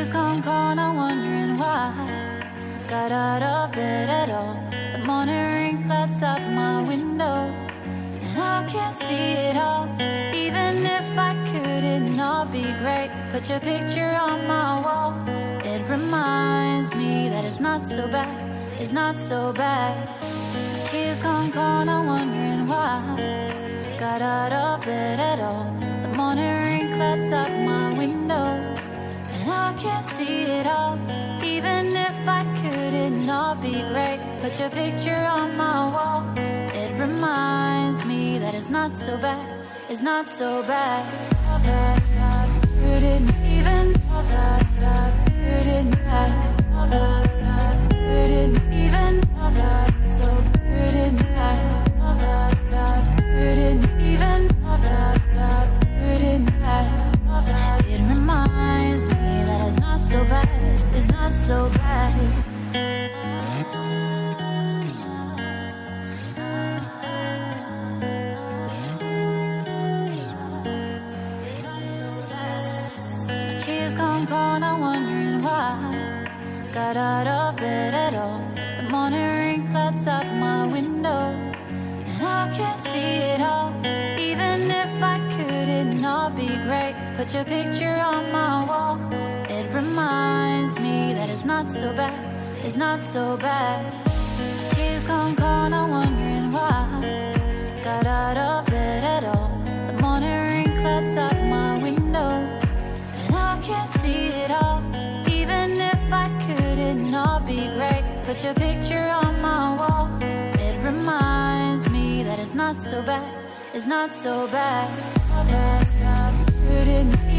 Tears come calling, wondering why I got out of bed at all. The morning rain clouds up my window, and I can't see it all. Even if I could, it'd not be great. Put your picture on my wall. It reminds me that it's not so bad, it's not so bad. Tears come calling, wondering why I got out of bed at all. The morning rain clouds up my window, and I can't see it all. Even if I could, it'd not be great. Put your picture on my wall. It reminds me that it's not so bad, it's not so bad. Couldn't even, couldn't even, so couldn't even, couldn't. It reminds me that it's not so bad, it's not so bad. Tears come calling, wondering why I got out of bed at all. The morning rain clouds up my window, and I can't see it all. Even if I could, it'd not be great. Put your picture on my wall. It reminds me that it's not so bad, it's not so bad. Tears come calling, wondering why I got out of bed at all. The morning rain clouds up my window, and I can't see it all. Even if I could, it'd not be great. Put your picture on my wall. It reminds me that it's not so bad, it's not so bad. Couldn't